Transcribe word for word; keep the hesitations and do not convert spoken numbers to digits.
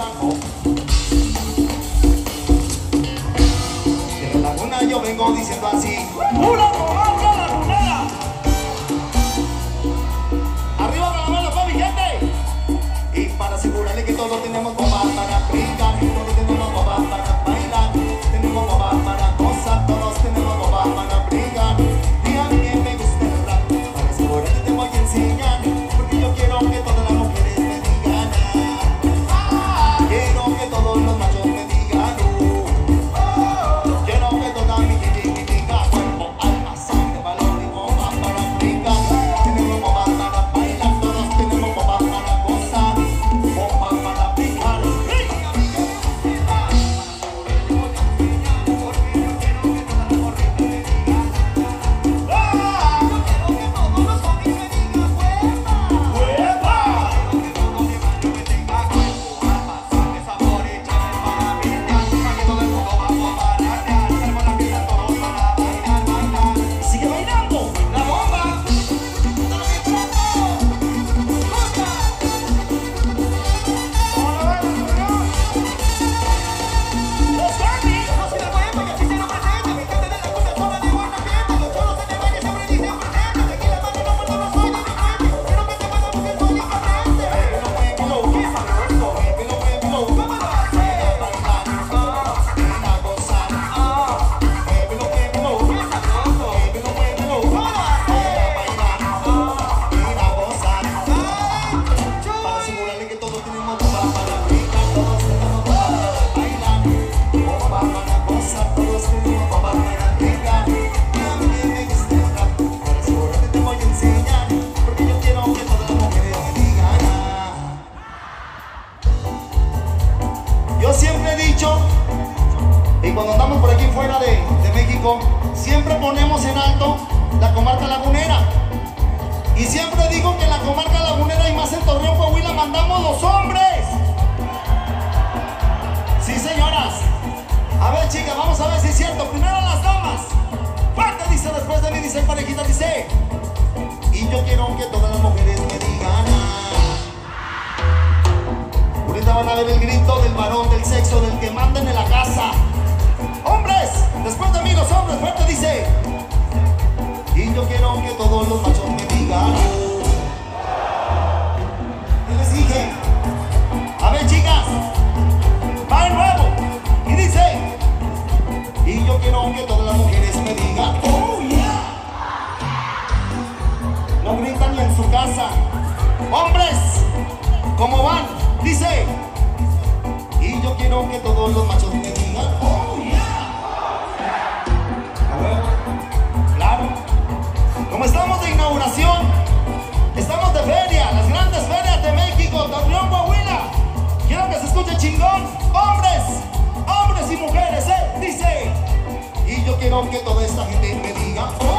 Laguna, no. De la Laguna yo vengo diciendo así. ¡Una comarca lagunera! Arriba con la mano, pa' mi gente. Y para asegurarle que todos tenemos bombas para brincar, todos tenemos bombas para bailar, tenemos bombas para gozar, todos tenemos bombas para brincar. Díganme que me gusta el rap, para asegurarle te voy a enseñar, porque yo quiero que todas las mujeres me digan ah. Quiero que todos los machos me digan uh. Quiero que toda mi gente me diga cuerpo, alma, sangre, valor y bombas para brincar. Tenemos bombas para bailar, todos tenemos bombas para gozar, bombas para brincar. Sigue bailando la bomba. Los Barbie. No se me mueva, que así se lo presenta. Mi gente de la cuna sola de buena fiesta. Los cholos en el valle siempre dicen presente. De aquí la mano no puedo, no soy delincuente. Quiero que te muevas porque soy diferente. Muévelo, muévelo, qué sabroso. Muévelo, muévelo, ¿Cómo lo haces? a bailar, ven a gozar. Muévelo, muévelo, ¡Qué sabroso! muévelo, muévelo, ¿Cómo lo haces? a bailar, ven a gozar. Para ¡Chuy! asegurarle que todos tenemos bombas para brincar, todos tenemos bombas para bailar, bombas para gozar, todos tenemos bombas para brincar. A mí me gusta el rap, para asegurarle te voy a enseñar, porque yo quiero que todas las mujeres me digan ah. Yo siempre he dicho, y cuando andamos por aquí fuera de, de México, siempre ponemos en alto la comarca lagunera. Y siempre digo que en la comarca lagunera y más en Torreón, Coahuila, mandamos los hombres. Sí, señoras. A ver, chicas, vamos a ver si es cierto. Primero las damas. Fuerte dice después de mí, dice parejita, dice. Y yo quiero que todas las mujeres me digan ah. Ahorita van a ver el grito del varón, del sexo, del que manden en la casa. Hombres, después de mí los hombres, fuerte dice. Y yo quiero que todos los machos me digan. ¿Qué les dije? A ver, chicas, va de nuevo. Y dice. Y yo quiero que todas las mujeres me digan. Oh, yeah. No gritan ni en su casa. Hombres, ¿cómo van? Dice. Y yo quiero que todos los machos me digan. Oh, yeah. A ver, claro. Como estamos de inauguración, estamos de feria, las grandes ferias de México, Torreón, Coahuila. Quiero que se escuche chingón. Hombres, hombres y mujeres, ¿eh? Dice. Y yo quiero que toda esta gente me diga. Oh,